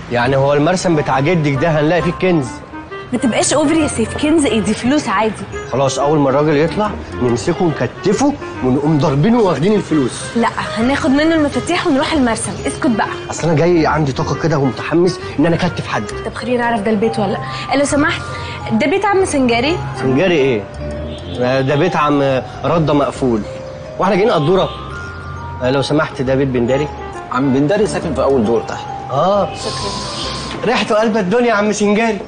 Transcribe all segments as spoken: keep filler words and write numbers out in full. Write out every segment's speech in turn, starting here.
يعني هو المرسم بتاع جدك ده هنلاقي فيه كنز؟ ما تبقاش اوفر يا سيف، كنز ايه دي؟ فلوس عادي. خلاص اول ما الراجل يطلع نمسكه ونكتفه ونقوم ضاربينه واخدين الفلوس. لا هناخد منه المفاتيح ونروح المرسم. اسكت بقى. اصل انا جاي عندي طاقه كده ومتحمس ان انا اكتف حد. طب خليني اعرف ده البيت ولا لا؟ لو سمحت، ده بيت عم سنجاري؟ سنجاري ايه؟ ده بيت عم رده مقفول واحنا جايين قدوره. لو سمحت ده بيت بنداري؟ عم بنداري ساكن في اول دور تحت. اه شكرا. ريحته قلب الدنيا يا عم سنجاري.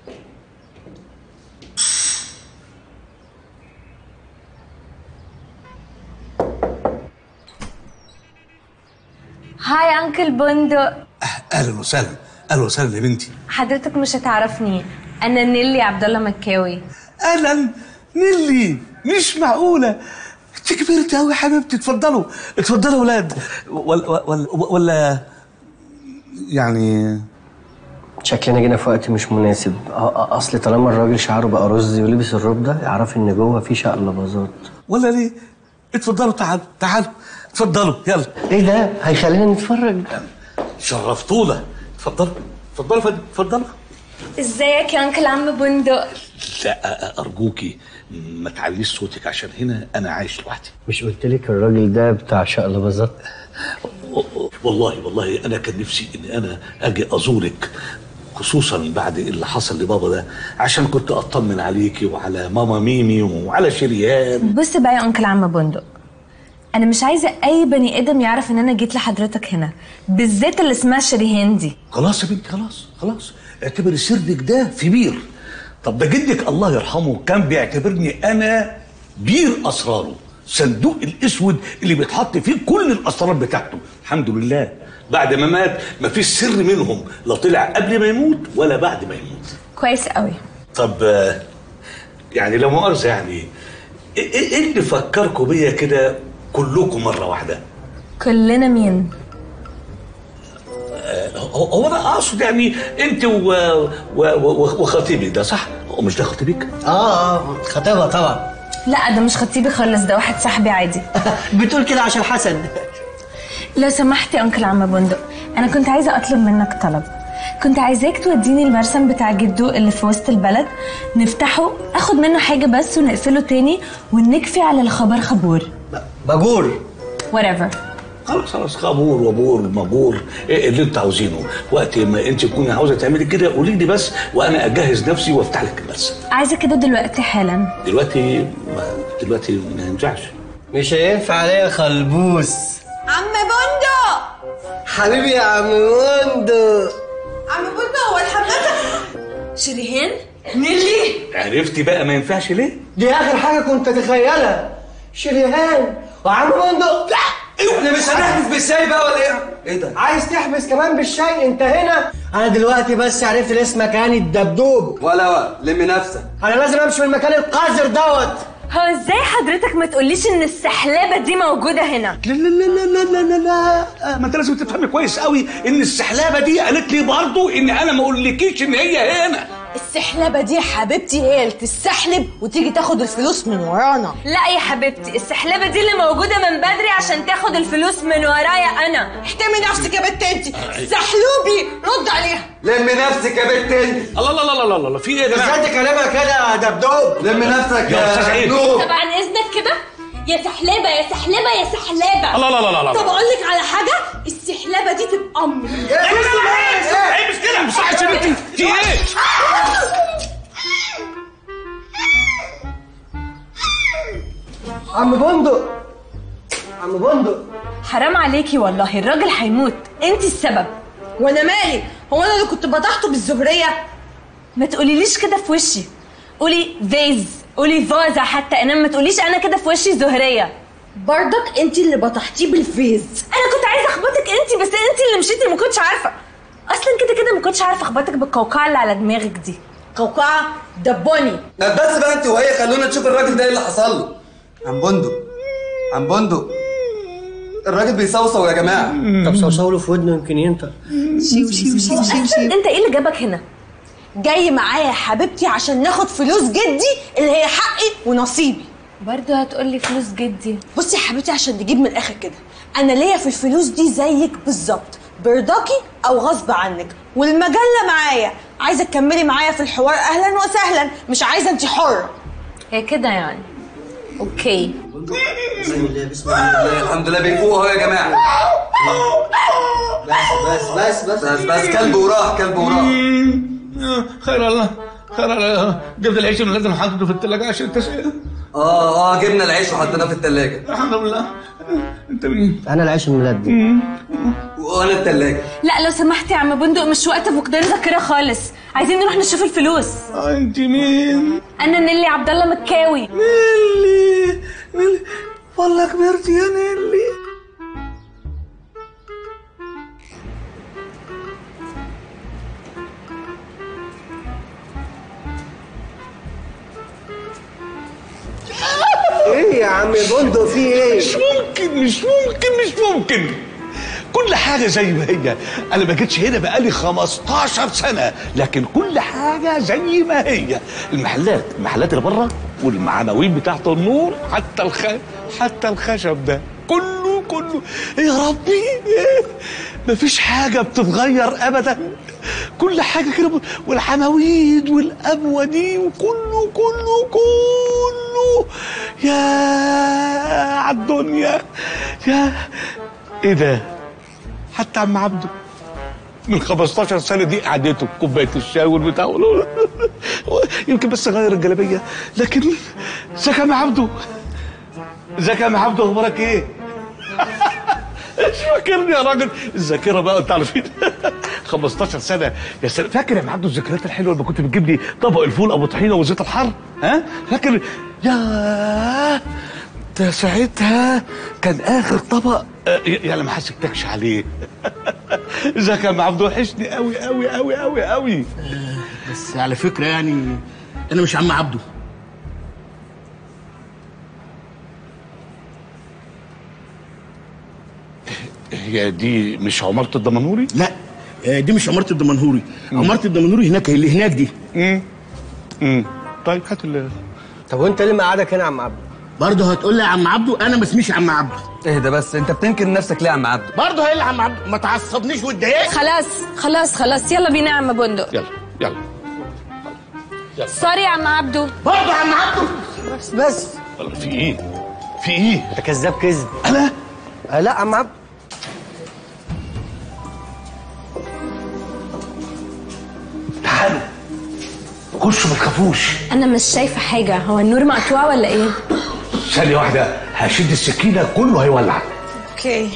هاي انكل بندق. اهلا وسهلا. اهلا وسهلا يا بنتي. حضرتك مش هتعرفني، انا نيلي عبد الله مكاوي. اهلا نيلي. مش معقوله انت كبرت قوي يا حبيبتي. اتفضلوا اتفضلوا يا ولاد. ولا ولا ولا يعني شكلنا جينا في وقت مش مناسب. اصل طالما الراجل شعره بقى رز ولبس الروب ده يعرف ان جوه في شقلباظات. ولا ليه؟ اتفضلوا تعالوا تعالوا اتفضلوا يلا. ايه ده؟ هيخلينا نتفرج. شرفتونا. اتفضلوا اتفضلوا فندم اتفضلوا. ازيك يا انكل عم بندق؟ لا ارجوكي ما تعليش صوتك عشان هنا انا عايش لوحدي. مش قلت لك الراجل ده بتاع شقلباظات؟ والله والله انا كان نفسي ان انا اجي ازورك، خصوصا بعد اللي حصل لبابا ده، عشان كنت اطمن عليكي وعلى ماما ميمي وعلى شريان. بص بقى يا انكل عم بندق، انا مش عايزه اي بني ادم يعرف ان انا جيت لحضرتك هنا، بالذات اللي اسمها شريهان دي. خلاص يا بنتي خلاص خلاص، اعتبري سرك ده في بير. طب ده جدك الله يرحمه كان بيعتبرني انا بير اسراره، صندوق الاسود اللي بيتحط فيه كل الاسرار بتاعته. الحمد لله بعد ما مات مفيش سر منهم لا طلع قبل ما يموت ولا بعد ما يموت. كويس قوي. طب يعني لا مؤاخذه، يعني ايه اللي فكركم بيا كده كلكم مره واحده؟ كلنا مين؟ هو انا اقصد يعني انت و... و... و... وخطيبي ده، صح؟ هو مش ده خطيبك؟ اه اه خطيبها طبعا. لا ده مش خطيبي خالص، ده واحد صاحبي عادي. بتقول كده عشان حسن. لو سمحت يا انكل عم بندق، انا كنت عايزه اطلب منك طلب. كنت عايزاك توديني المرسم بتاع جدو اللي في وسط البلد، نفتحه اخد منه حاجه بس ونقفله تاني ونكفي على الخبر خبور. باجور whatever. خلاص خلاص، خبور وبور مبور إيه اللي انت عاوزينه. وقت ما انت تكوني عاوزه تعملي كده قولي لي بس وانا اجهز نفسي وافتح لك المرسم. عايزه كده دلوقتي حالا. دلوقتي دلوقتي ما ينفعش. مش هينفع عليا خلبوس. عم بندق حبيبي يا عم بندق. عم بندق هو حضرتك شريهان؟ نيلي عرفتي بقى ما ينفعش ليه؟ دي اخر حاجه كنت اتخيلها. شريهان وعم بندق. احنا مش هنحبس بالشاي بقى ولا ايه؟ ايه ده؟ عايز تحبس كمان بالشاي؟ انت هنا. انا دلوقتي بس عرفت اسمك هاني الدبدوب. ولا ولا لم نفسك، انا لازم امشي من المكان القذر دوت. هو ازاي حضرتك ما تقوليش ان السحلابه دي موجوده هنا؟ لا لا لا لا لا لا لا، ما انت لازم تفهمي كويس قوي ان السحلابه دي قالت لي برضه ان انا ما اقولكيش ان هي هنا. السحلبه دي يا حبيبتي هي اللي تستحلب وتيجي تاخد الفلوس من ورانا. لا يا حبيبتي، السحلبه دي اللي موجوده من بدري عشان تاخد الفلوس من ورايا انا. احترمي نفسك يا بنت انت، سحلوبي رد عليها. لم نفسك يا بنت انت. الله الله الله الله الله، في ايه يا جماعه؟ ازاي تكلمها كده يا دبدوب؟ لم نفسك يا أستاذ عيد. نور. طب عن اذنك كده يا سحلبه يا سحلبه يا سحلبه. الله الله الله الله. طب اقول لك على حاجه، السحلبه دي تبقى امري. ايه مش كده؟ مش عشان انت في ايه؟ عم بندق عم بندق حرام عليكي والله، الراجل هيموت، انت السبب. وانا مالي؟ هو انا اللي كنت بطحته بالزهريه؟ ما تقوليليش كده في وشي، قولي فيز، قولي فازة حتى، انما ما تقوليش انا كده في وشي زهريه. برضك انت اللي بطحتيه بالفيز. انا كنت عايزه اخبطك انت، بس انت اللي مشيتي، ما كنتش عارفه اصلا كده كده، ما كنتش عارفه اخبطك بالقوقعه اللي على دماغك دي. قوقعه دبوني. بس بقى انت وهي خلونا نشوف الراجل ده ايه اللي حصل له. عم بندق عم بندق الراجل بيصوصو يا جماعه. طب صوصو له في ودنه يمكن ينطق. شيو شيو شيو شيو شيو. انت ايه اللي جابك هنا؟ جاي معايا يا حبيبتي عشان ناخد فلوس جدي اللي هي حقي ونصيبي. برضه هتقولي فلوس جدي؟ بصي يا حبيبتي عشان نجيب من الاخر كده، انا ليا في الفلوس دي زيك بالظبط، برضاكي او غصب عنك، والمجله معايا، عايزه تكملي معايا في الحوار اهلا وسهلا، مش عايزه انت حره. هي كده يعني. اوكي. بسم الله بسم الله. الحمد لله بيفوق اهو يا جماعه. بس بس بس بس بس كلب وراح كلب وراح. خير الله خير الله. جبت العيش اللي لازم احطه في الثلاجه عشان التسقيه. اه اه جبنا العيش وحطيناه في الثلاجه. الحمد لله. انت مين؟ انا العيش الملدي. وانا الثلاجه. لا لو سمحت يا عم بندق، مش وقت فقدان ذاكره خالص، عايزين نروح نشوف الفلوس. آه انت مين؟ انا نيلي عبد الله مكاوي. نيلي نيلي والله كبرت يا نيلي. ايه يا عم بندق في ايه؟ مش ممكن مش ممكن مش ممكن كل حاجة زي ما هي. أنا ما جيتش هنا بقالي خمستاشر سنة، لكن كل حاجة زي ما هي. المحلات المحلات اللي بره والمعنويين بتاعت النور، حتى الخ... حتى الخشب ده كله كله يا ربي مفيش حاجة بتتغير أبدا. كل حاجة كده، والحماويد والأبوة دي وكله كله كله يا عالدنيا يا ايه ده. حتى عم عبده من خمستاشر سنة دي قعدته كوباية الشاي والبتاع يمكن بس غير الجلابية، لكن ازيك يا عم عبده؟ ازيك يا عم عبده اخبارك ايه؟ مش فاكرني يا راجل؟ الذاكرة بقى انت عارفين. خمستاشر سنة يا سلام. فاكر يا عم عبده الذكريات الحلوة لما كنت بتجيب لي طبق الفول ابو طحينة وزيت الحار؟ ها؟ فاكر؟ يا ده ساعتها كان اخر طبق يعني ما حسبتكش عليه. ازيك يا عم عبده؟ وحشني قوي قوي قوي قوي قوي. بس على فكره يعني انا مش عم عبده. هي دي مش عمارة الدمنهوري؟ لا دي مش عماره الدمنهوري. عماره الدمنهوري هناك، اللي هناك دي. امم امم طيب هات ال طب وانت ليه مقعدك هنا يا عم عبده؟ برضه هتقول لي يا عم عبده؟ انا ما اسميش عم عبده. اهدى بس، انت بتنكر نفسك ليه يا عم عبده؟ برضه هي اللي عم عبده، ما تعصبنيش واتضايقت. خلاص خلاص خلاص يلا بينا يا عم بندق. يلا يلا يلا. سوري يا عم عبده. برضه عم عبده. بس بس في ايه؟ في ايه؟ انت كذاب كذب. انا؟ آه لا عم عبده. تعالوا خشوا ما تخافوش. انا مش شايفه حاجه، هو النور مقطوع ولا ايه؟ ثانية واحدة هشد السكينة كله هيولع. اوكي.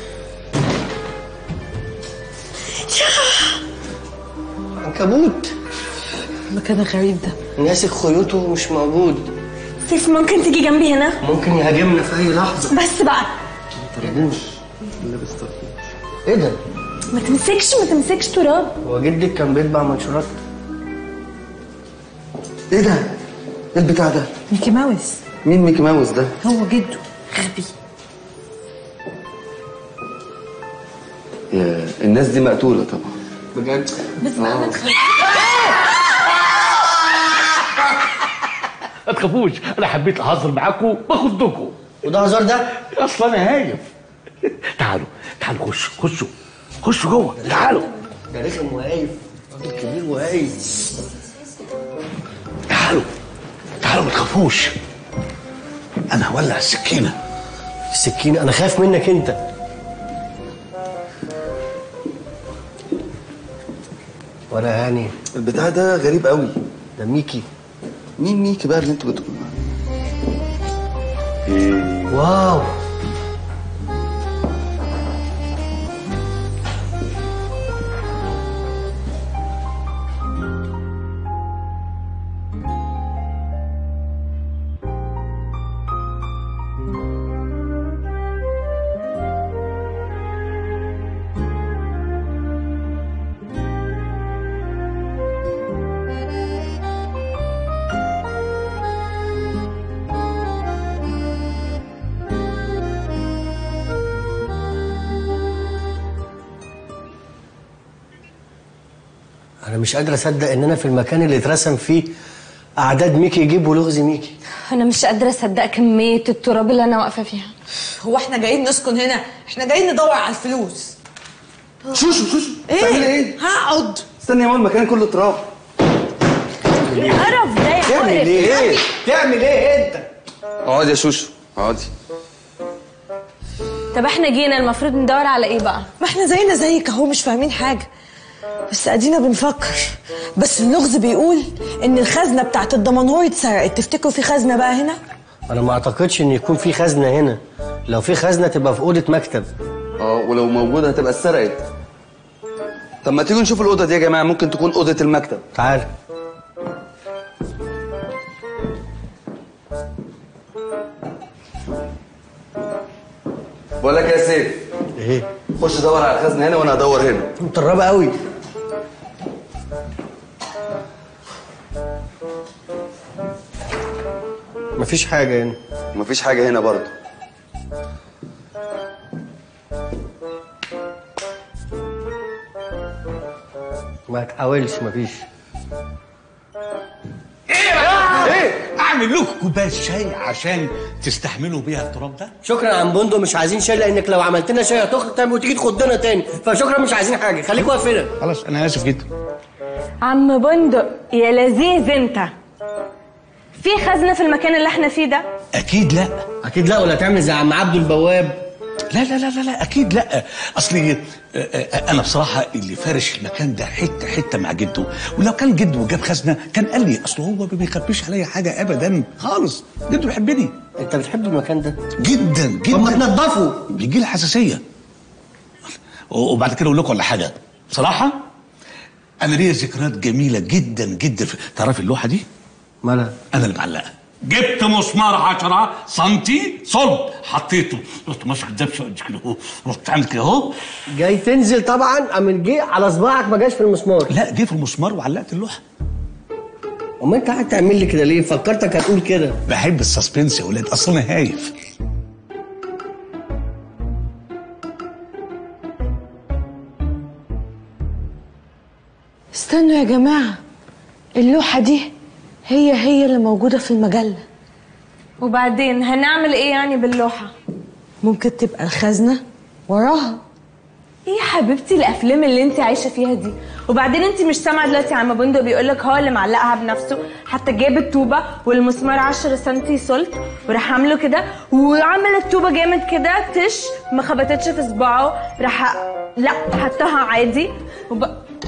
عنكبوت. المكان الغريب ده ناسك خيوطه ومش موجود. سيف ممكن تيجي جنبي هنا؟ ممكن يهاجمنا في اي لحظه. بس بقى طردوش. ايه ده؟ ما تمسكش ما تمسكش تراب. هو جدك كان بيطبع منشورات. ايه ده؟ ايه البتاع ده؟ ميكي ماوس. مين ميكي ماوس ده؟ هو جده غبي. يا الناس دي مقتولة طبعا. بجد؟ بس بقى ما تخافش. ما تخافوش، انا حبيت اهزر معاكم باخدكم. وده هزار ده؟ اصلا انا هايف. تعالوا تعالوا خشوا خشوا خشوا جوه. تعالوا. ده رخم وهايف، راجل كبير وهايف. تعالوا تعالوا ما تخافوش، انا هولع السكينه. السكينه؟ انا خايف منك انت. ولا هاني البتاع ده غريب قوي. ده ميكي. مين ميكي بقى اللي انتوا بتقولوا عنه؟ واو. أنا مش قادر أصدق إن أنا في المكان اللي اترسم فيه أعداد ميكي يجيبوا لغز ميكي. انا مش قادره اصدق كميه التراب اللي انا واقفه فيها. هو احنا جايين نسكن هنا؟ احنا جايين ندور على الفلوس. شوشو شوشو بتعملي ايه؟ هقعد. استني يا ماما، المكان كله تراب. ايه القرف ده يا تعمل مقرف؟ ايه؟ تعمل ايه انت؟ اقعدي يا شوشو اقعدي. طب احنا جينا المفروض ندور على ايه بقى؟ ما احنا زينا زيك اهو، مش فاهمين حاجه، بس ادينا بنفكر. بس اللغز بيقول ان الخزنه بتاعت الدمنهوري اتسرقت. تفتكروا في خزنه بقى هنا؟ انا ما اعتقدش ان يكون في خزنه هنا. لو في خزنه تبقى في اوضه مكتب. اه ولو موجوده هتبقى اتسرقت. طب ما تيجوا نشوف الاوضه دي يا جماعه، ممكن تكون اوضه المكتب. تعال. بقول لك يا سيف، ايه؟ خش دور على الخزنه هنا وانا هدور هنا. مطربه قوي. مفيش حاجه هنا. مفيش حاجه هنا برضه. ما تحاولش، مفيش. ايه اعمل لكم كوبايه شاي عشان تستحملوا بيها التراب ده؟ شكرا يا عم بندق، مش عايزين شاي لانك لو عملت لنا شاي هتخرج وتيجي تخضنا تاني، فشكرا مش عايزين حاجه، خليك واقف هنا. خلاص انا اسف جدا. عم بندق يا لذيذ انت، في خزنه في المكان اللي احنا فيه ده؟ اكيد لا. اكيد لا، ولا تعمل زي عم عبده البواب. لا لا لا لا, لا اكيد لا. اصلي انا بصراحه اللي فارش المكان ده حته حته مع جده، ولو كان جده جاب خزنه كان قال لي، اصل هو ما بيخبيش عليا حاجه ابدا خالص. جده بيحبني. انت بتحب المكان ده جدا جدا. طب ما تنضفه. بيجي لي حساسيه. وبعد كده اقول لكم على حاجه بصراحه، انا ليا ذكريات جميله جدا جدا في... تعرفي اللوحه دي؟ مالها؟ انا اللي معلقها. جبت مسمار عشرة سنتي صلب، حطيته، رحت ماسك الدبشه كده اهو، رحت عامل كده اهو. جاي تنزل طبعا، قام جه على صباعك ما جاش في المسمار. لا جه في المسمار وعلقت اللوحه. امال انت قاعد تعمل لي كده ليه؟ فكرتك هتقول كده. بحب السسبنس يا ولاد، اصل انا هايف. استنوا يا جماعه، اللوحه دي هي هي اللي موجوده في المجله. وبعدين هنعمل ايه يعني باللوحه؟ ممكن تبقى الخزنه وراها. ايه يا حبيبتي الافلام اللي انت عايشه فيها دي؟ وبعدين انت مش سامعه دلوقتي عم بندق بيقول لك هو اللي معلقها بنفسه، حتى جاب الطوبه والمسمار عشرة سنتي سلط وراح عامله كده، وعمل الطوبه جامد كده تش ما خبطتش في صباعه، راح لا حطها عادي وب...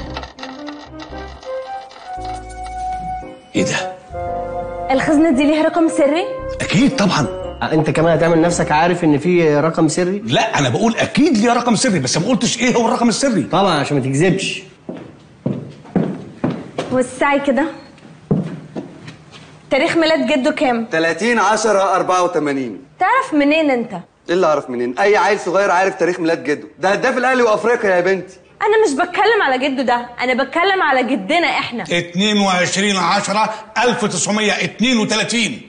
ايه ده؟ الخزنه دي ليها رقم سري؟ اكيد طبعا. انت كمان هتعمل نفسك عارف ان في رقم سري؟ لا انا بقول اكيد ليه رقم سري، بس ما قلتش ايه هو الرقم السري. طبعا عشان ما تكذبش. وسعي كده. تاريخ ميلاد جده كام؟ ثلاثين عشرة أربعة وثمانين. تعرف منين انت؟ ايه اللي اعرف منين؟ اي عيل صغير عارف تاريخ ميلاد جده، ده هداف الاهلي وافريقيا يا بنتي. انا مش بتكلم على جده ده، انا بتكلم على جدنا احنا. اتنين وعشرين عشرة ألف وتسعمية اتنين وتلاتين.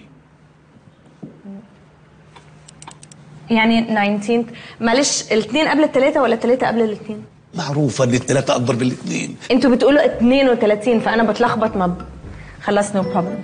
يعني تسعتاشر. معلش الاثنين قبل الثلاثة ولا الثلاثة قبل الاثنين؟ معروفه ان الثلاثه اكبر بالاثنين. انتوا بتقولوا اثنين وثلاثين فانا بتلخبط. ما ب... خلاص نو بروبلم.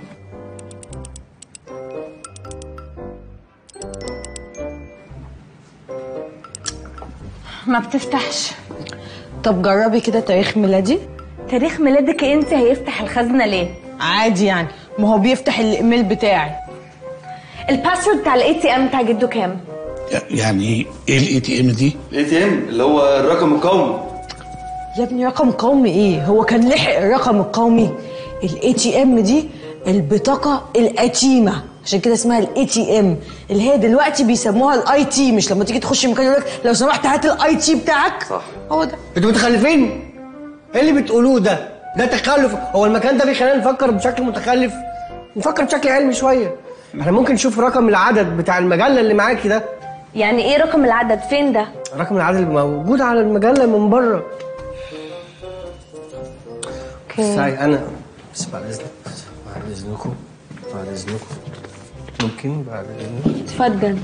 ما بتفتحش. طب جربي كده تاريخ ميلادي. تاريخ ميلادك انت هيفتح الخزنه ليه؟ عادي يعني، ما هو بيفتح الايميل بتاعي. الباسورد بتاع الاي تي ام بتاع جده كام؟ يعني ايه الاي تي ام دي؟ الاي تي ام اللي هو الرقم القومي. يا ابني رقم قومي ايه؟ هو كان لحق الرقم القومي؟ الاي تي ام دي البطاقه القديمه، عشان كده اسمها الاي تي ام، اللي هي دلوقتي بيسموها الاي تي. مش لما تيجي تخش مكان يقول لك لو سمحت هات الاي تي بتاعك؟ صح. هو ده. انتوا متخلفين؟ ايه اللي بتقولوه ده؟ ده تخلف. هو المكان ده بيخلينا نفكر بشكل متخلف؟ نفكر بشكل علمي شويه. احنا ممكن نشوف رقم العدد بتاع المجله اللي معاكي ده. يعني ايه رقم العدد؟ فين ده؟ رقم العدد اللي موجود على المجله من بره. اوكي. ساي انا بس بعد اذنك، بعد اذنكم، بعد اذنكم ممكن بعد اذنك. اتفضل.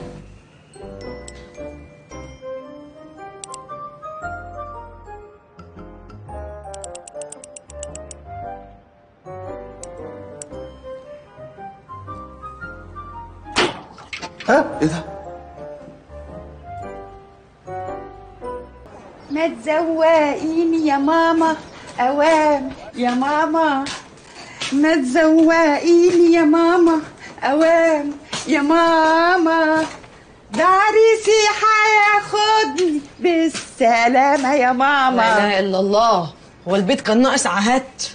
ها؟ ايه ده؟ ما تزوقيني يا ماما اوام يا ماما، ما تزوقيني يا ماما اوام يا ماما، ده عريسي هياخدني بالسلامة يا ماما. لا اله الا الله، هو البيت كان ناقص عهات؟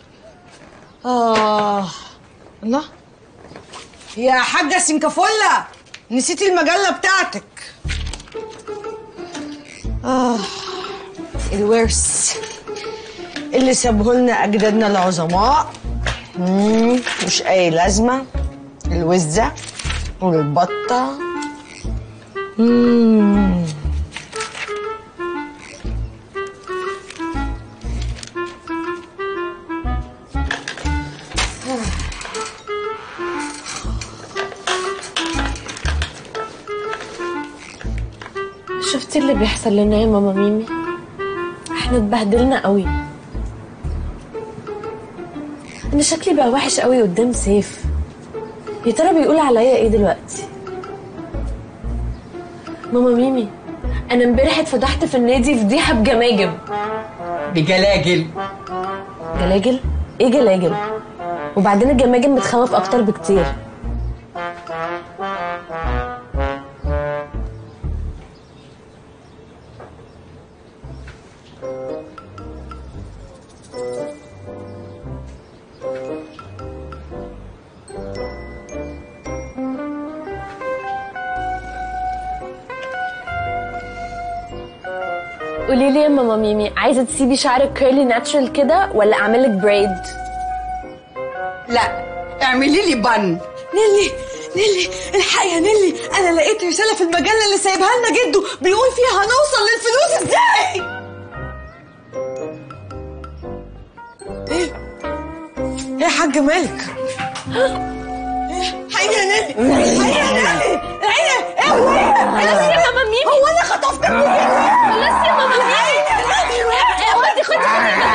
اه الله يا حاجة سنكافولا، نسيتي المجلة بتاعتك. اه الورث اللي سابهولنا اجدادنا العظماء، مم، مش اي لازمة. الوزة والبطة. مم. شفتي اللي بيحصل لنا يا ماما ميمي؟ احنا اتبهدلنا قوي. انا شكلي بقى وحش قوي قدام سيف. يا ترى بيقول عليا ايه دلوقتي؟ ماما ميمي، انا امبارح اتفضحت في النادي فضيحه بجماجم. بجلاجل. جلاجل؟ ايه جلاجل؟ وبعدين الجماجم بتخوف اكتر بكتير. قولي لي يا ماما ميمي، عايزه تسيبي شعرك كيرلي ناتشرال كده ولا اعملك بريد؟ لا اعملي لي بن. نيلي نيلي الحقي يا نيلي، انا لقيت رساله في المجله اللي سايبها لنا جده بيقول فيها هنوصل للفلوس ازاي. ايه ايه يا حاج مالك؟ ايه حقيقي يا نيلي، حقيقي يا نيلي، ايه ايه هو خلاص يا ماما ميمي، هو انا خطفتك؟ خلاص يا ماما ميمي، خدي خدي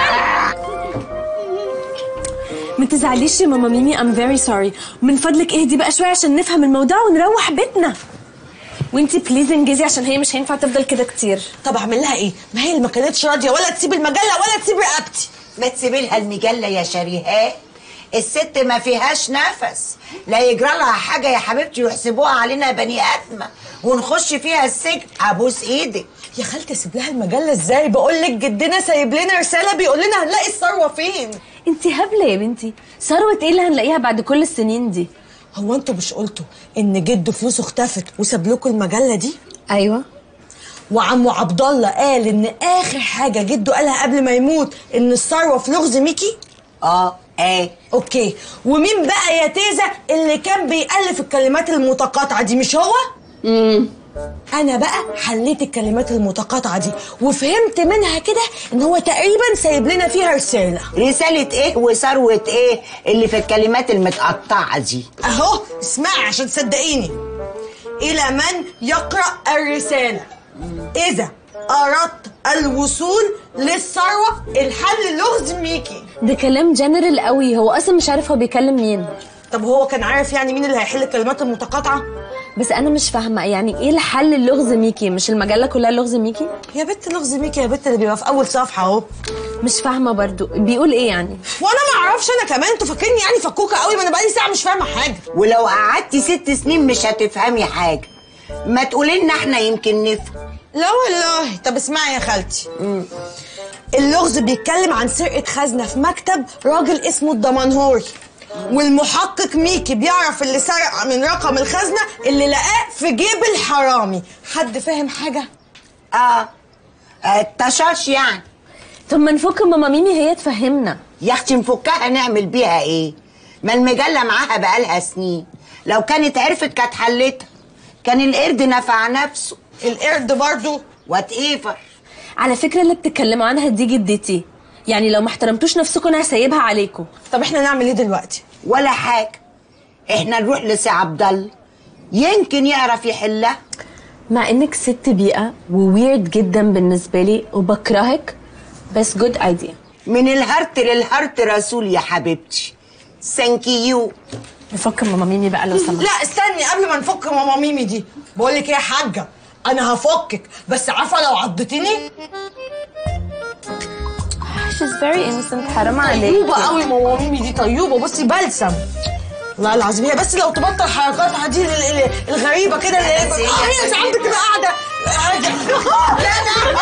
ما تزعليش يا ماما ميمي. I'm very sorry. من فضلك اهدي بقى شويه عشان نفهم الموضوع ونروح بيتنا. وانتي بليز انجزي عشان هي مش هينفع تفضل كده كتير. طب اعمل لها ايه؟ ما هي اللي ما كانتش راضيه ولا تسيب المجله ولا تسيب رقبتي. ما تسيبي لها المجله يا شريهان، الست ما فيهاش نفس، لا يجرى لها حاجه يا حبيبتي يحسبوها علينا بني ادمه ونخش فيها السجن. ابوس ايدك يا خالتي. اسيب لها المجله ازاي؟ بقول لك جدنا سايب لنا رساله بيقول لنا هنلاقي الثروه فين. انتي هبله يا بنتي، ثروه ايه اللي هنلاقيها بعد كل السنين دي؟ هو انتوا مش قلتوا ان جده فلوسه اختفت وساب لكم المجله دي؟ ايوه. وعمو عبد الله قال ان اخر حاجه جده قالها قبل ما يموت ان الثروه في لغز ميكي. اه ايه اوكي. ومين بقى يا تيزه اللي كان بيألف الكلمات المتقاطعه دي؟ مش هو؟ امم انا بقى حليت الكلمات المتقاطعه دي وفهمت منها كده ان هو تقريبا سايب لنا فيها رساله. رساله ايه وثروه ايه اللي في الكلمات المتقطعه دي؟ اهو اسمعي عشان تصدقيني. الى من يقرأ الرساله اذا اردت الوصول للثروه الحل لغز ميكي. ده كلام جنرال قوي، هو اصلا مش عارف هو بيكلم مين. طب هو كان عارف يعني مين اللي هيحل الكلمات المتقاطعه؟ بس انا مش فاهمه يعني ايه الحل اللغز ميكي؟ مش المجله كلها لغز ميكي؟ يا بنت لغز ميكي يا بنت اللي بيبقى في اول صفحه اهو. مش فاهمه برضو بيقول ايه يعني. وانا ما اعرفش انا كمان، انتوا فاكريني يعني فكوكه قوي؟ ما انا بقالي ساعه مش فاهمه حاجه. ولو قعدتي ست سنين مش هتفهمي حاجه، ما تقولي لنا احنا يمكن نفهم. لا والله. طب اسمعي يا خالتي. مم. اللغز بيتكلم عن سرقه خزنه في مكتب راجل اسمه الدمنهوري، والمحقق ميكي بيعرف اللي سرق من رقم الخزنه اللي لقاه في جيب الحرامي. حد فاهم حاجه؟ اه التشاش يعني. طب ما نفك ماما ميمي هي تفهمنا. يا اختي نفكها نعمل بيها ايه؟ ما المجله معاها بقالها سنين، لو كانت عرفت كانت حلتها. كان القرد نفع نفسه. القرد برضو وات ايفر. على فكره اللي بتتكلموا عنها دي جدتي، يعني لو ما احترمتوش نفسكم انا هسيبها عليكم. طب احنا نعمل ايه دلوقتي؟ ولا حاجه، احنا نروح لسي عبد الله يمكن يعرف يحلها. مع انك ست بيئه وويرد جدا بالنسبه لي وبكرهك، بس جود ايديا. من الهرت للهرت رسول يا حبيبتي. ثانك يو. نفك ماما ميمي بقى لو سمحت. لا استني قبل ما نفك ماما ميمي دي، بقول لك ايه يا حاجه، انا هفكك بس عارفه لو عضتيني she's very innocent. حرام عليك. طيوبه قوي ماما ميمي دي، طيوبه. بصي بلسم والله العظيم. هي بس لو تبطل حركاتها دي الغريبه كده اللي هي هي ساعات بتبقى قاعده لا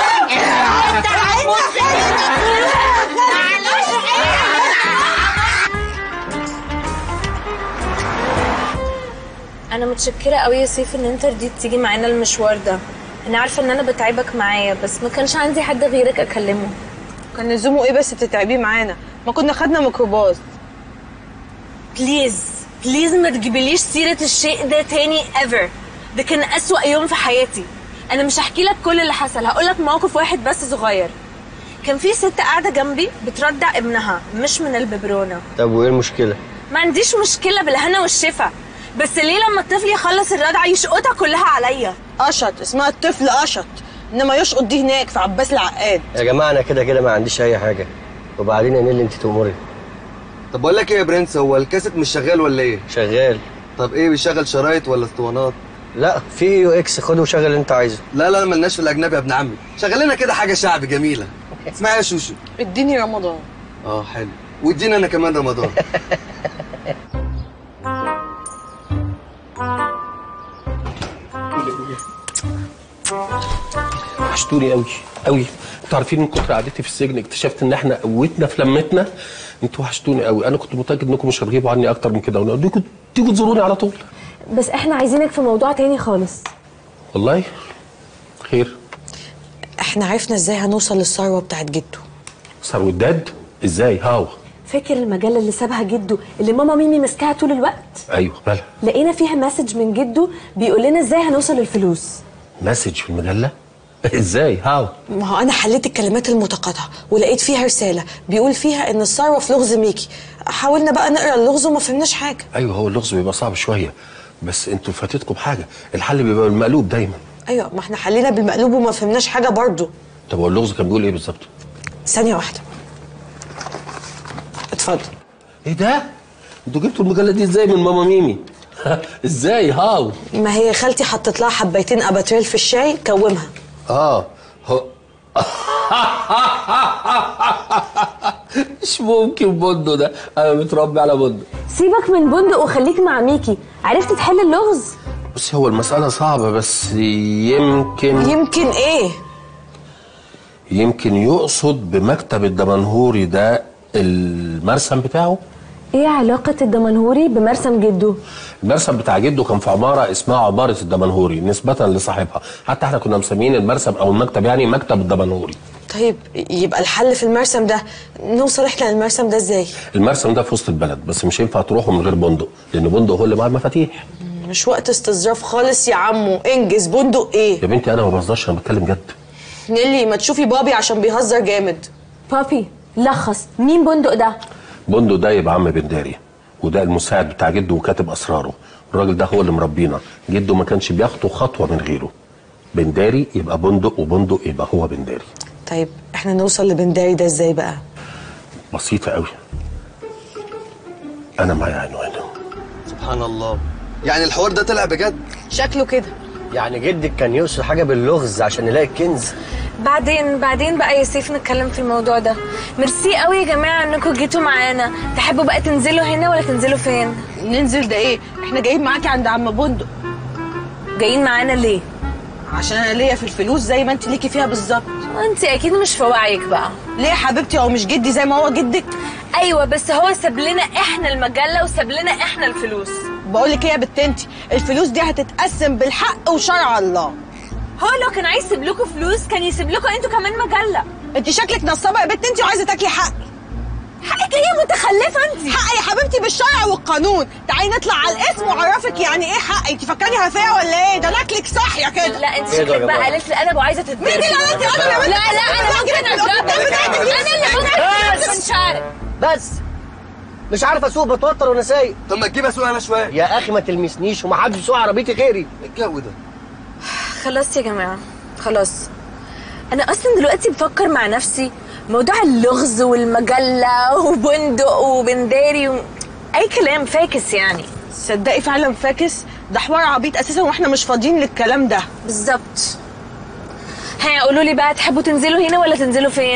انا متشكره قوي يا سيف ان انت رضيت تيجي معانا المشوار ده. انا عارفه ان انا بتعبك معايا، بس ما كانش عندي حد غيرك اكلمه. كان لزومه ايه بس تتعبيه معانا؟ ما كنا خدنا ميكروباص. بليز بليز ما تجيبليش سيره الشيء ده تاني ايفر. ده كان اسوأ يوم في حياتي. انا مش هحكي لك كل اللي حصل، هقول لك موقف واحد بس صغير. كان في ست قاعده جنبي بترضع ابنها مش من الببرونه. طب وايه المشكله؟ ما عنديش مشكله بالهنا والشفا، بس ليه لما الطفل يخلص الرضعه يشقطها كلها عليا؟ قشط، اسمها الطفل قشط، انما يشقط دي هناك في عباس العقاد. يا جماعه انا كده كده ما عنديش اي حاجه، وبعدين يا نيلي انت تأمري. طب بقول لك ايه يا برنس، هو الكاسيت مش شغال ولا ايه؟ شغال. طب ايه بيشغل شرايط ولا اسطوانات؟ لا في يو اكس، خده وشغل اللي انت عايزه. لا لا ملناش في الاجنبي يا ابن عمي، شغل لنا كده حاجه شعبي جميله. اسمعي يا شوشو. اديني رمضان. اه حلو، وادينا انا كمان رمضان. وحشتوني قوي قوي. انتوا عارفين من كتر قعدتي في السجن اكتشفت ان احنا قوتنا في لمتنا. انتوا وحشتوني قوي. انا كنت متاكد انكم مش هتغيبوا عني اكتر من كده، ونقول تيجوا تزوروني على طول. بس احنا عايزينك في موضوع تاني خالص. والله خير. احنا عرفنا ازاي هنوصل للثروه بتاعت جده. ثروه داد؟ ازاي؟ هاو؟ فاكر المجله اللي سابها جده اللي ماما ميمي ماسكاها طول الوقت؟ ايوه مالها؟ لقينا فيها مسج من جده بيقول لنا ازاي هنوصل للفلوس. مسج في المجله؟ ازاي؟ هاو؟ ما هو انا حليت الكلمات المتقاطعه ولقيت فيها رساله بيقول فيها ان الثروه في لغز ميكي. حاولنا بقى نقرا اللغز وما فهمناش حاجه. ايوه هو اللغز بيبقى صعب شويه، بس انتوا فاتتكم حاجه. الحل بيبقى بالمقلوب دايما. ايوه ما احنا حلينا بالمقلوب وما فهمناش حاجه برضه. طب هو اللغز كان بيقول ايه بالظبط؟ ثانيه واحده. اتفضل. ايه ده؟ انتوا جبتوا المجله دي ازاي من ماما ميمي؟ ازاي؟ هاو؟ ما هي خالتي حطت لها حبيتين اباتريل في الشاي كومها. اه هو مش ممكن بندق ده، انا متربي على بندق. سيبك من بندق وخليك مع ميكي. عرفت تحل اللغز؟ بصي هو المسألة صعبة، بس يمكن يمكن ايه؟ يمكن يقصد بمكتب الدمنهوري ده المرسم بتاعه. ايه علاقة الدمنهوري بمرسم جده؟ المرسم بتاع جده كان في عمارة اسمها عمارة الدمنهوري نسبة لصاحبها، حتى احنا كنا مسميين المرسم او المكتب يعني مكتب الدمنهوري. طيب يبقى الحل في المرسم ده. نوصل احنا للمرسم ده ازاي؟ المرسم ده في وسط البلد، بس مش ينفع تروحوا من غير بندق، لان بندق هو اللي معاه المفاتيح. مش وقت استظراف خالص يا عمو، انجز. بندق ايه؟ يا بنتي انا ما بهزرش، انا بتكلم جد. نيلي ما تشوفي بابي عشان بيهزر جامد. بابي لخص، مين بندق ده؟ بندق ده يبقى عم بنداري، وده المساعد بتاع جده وكاتب اسراره. الراجل ده هو اللي مربينا، جده ما كانش بياخده خطوه من غيره. بنداري يبقى بندق، وبندق يبقى هو بنداري. طيب احنا نوصل لبنداري ده ازاي بقى؟ بسيطه قوي. انا معايا عنوانه. سبحان الله، يعني الحوار ده طلع بجد؟ شكله كده. يعني جدك كان يقصد حاجه باللغز عشان نلاقي الكنز؟ بعدين بعدين بقى يا سيف نتكلم في الموضوع ده. ميرسي قوي يا جماعه انكم جيتوا معانا. تحبوا بقى تنزلوا هنا ولا تنزلوا فين؟ ننزل ده ايه؟ احنا جايين معاكي عند عم بندق. جايين معانا ليه؟ عشان انا ليا في الفلوس زي ما انت ليكي فيها بالظبط. انت اكيد مش في وعيك بقى. ليه يا حبيبتي؟ هو مش جدي زي ما هو جدك؟ ايوه بس هو ساب لنا احنا المجله وساب لنا احنا الفلوس. بقول لك ايه يا بت انت، الفلوس دي هتتقسم بالحق وشرع الله. هو لو كان عايز يسيب لكم فلوس كان يسيب لكم انتوا كمان مجله. انت شكلك نصابه يا بت انت وعايزه تاكلي حقي. حقك ايه متخلفه انت؟ حقي يا حبيبتي بالشرع والقانون. تعالي نطلع على الاسم واعرفك يعني ايه حقي. انت فاكراني هفايه ولا ايه؟ ده انا اكلك صاحيه كده. لا انت شكلك بقى قالت لي انا وعايزه تتضرب. مين اللي قالت لي انا؟ لا لا انا ممكن اضربك. انا اللي ممكن من شعرك. بس مش عارف اسوق، بتوتر وانا سايق. طب ما تجيب اسوق انا شويه يا اخي. ما تلمسنيش ومحدش يسوق عربيتي غيري. الجو ده. خلاص يا جماعه خلاص. انا اصلا دلوقتي بفكر مع نفسي موضوع اللغز والمجله وبندق وبنداري و... اي كلام فاكس يعني. صدقي فعلا فاكس. ده حوار عبيط اساسا واحنا مش فاضيين للكلام ده. بالظبط. ها قولوا لي بقى تحبوا تنزلوا هنا ولا تنزلوا فين؟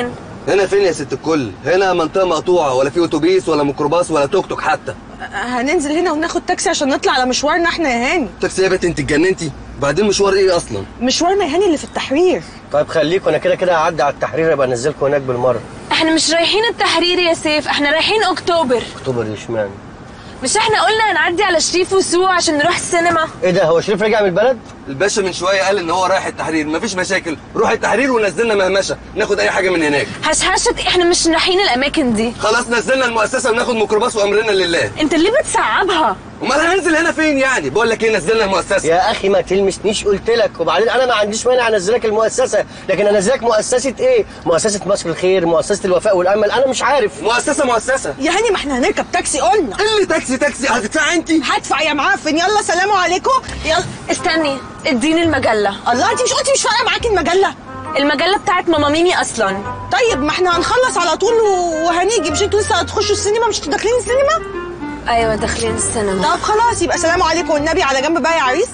هنا فين يا ست الكل؟ هنا منطقه مقطوعه، ولا في اتوبيس ولا ميكروباص ولا توك توك حتى. هننزل هنا وناخد تاكسي عشان نطلع على مشوارنا احنا يا هاني. تاكسي يا بنت انت اتجننتي؟ بعدين مشوار ايه اصلا؟ مشوارنا يا هاني اللي في التحرير. طيب خليكوا، انا كده كده هعدي على التحرير ابقى انزلكوا هناك بالمره. احنا مش رايحين التحرير يا سيف، احنا رايحين اكتوبر. اكتوبر اشمعنى؟ مش احنا قلنا هنعدي على شريف وسوق عشان نروح السينما؟ ايه ده، هو شريف رجع من البلد؟ الباشا من شويه قال ان هو رايح التحرير، مفيش مشاكل، روح التحرير ونزلنا مهمشه ناخد اي حاجه من هناك. هشهشت، احنا مش رايحين الاماكن دي. خلاص نزلنا المؤسسه وناخد ميكروباص وامرنا لله. انت ليه بتصعبها؟ امال هننزل هنا فين يعني؟ بقول لك ايه، نزلنا المؤسسه. يا اخي ما تلمسنيش قلت لك، وبعدين انا ما عنديش مانع انزلك المؤسسه، لكن انزلك مؤسسه ايه؟ مؤسسه مصر الخير، مؤسسه الوفاء والامل، انا مش عارف. مؤسسه مؤسسه يا هاني ما احنا هنركب تاكسي قلنا. ايه اللي تاكسي تاكسي؟ هتدفع انت؟ هدفع يا معفن. يلا سلام عليكم. يلا استني، اديني المجله. الله، انت مش قلتي مش فارقه معاكي المجله؟ المجله بتاعت ماما ميمي اصلا. طيب ما احنا هنخلص على طول وهنيجي. مش انتوا لسه هتخشوا السينما؟ مش انتوا داخلين السينما؟ ايوه داخلين السينما. طب خلاص يبقى سلام عليكم والنبي على جنب بقى يا عريس.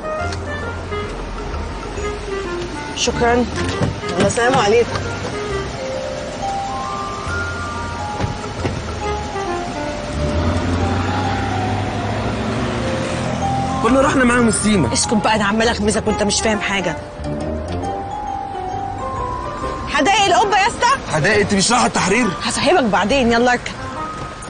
شكرا. يلا سلام عليكم. كنا رحنا معاهم السيما. اسكت بقى، انا عمال اغمزك وانت مش فاهم حاجه. حدائق القبه يا اسطى. حدائق؟ انت مش رايحه التحرير؟ هصاحبك بعدين، يلا اركب.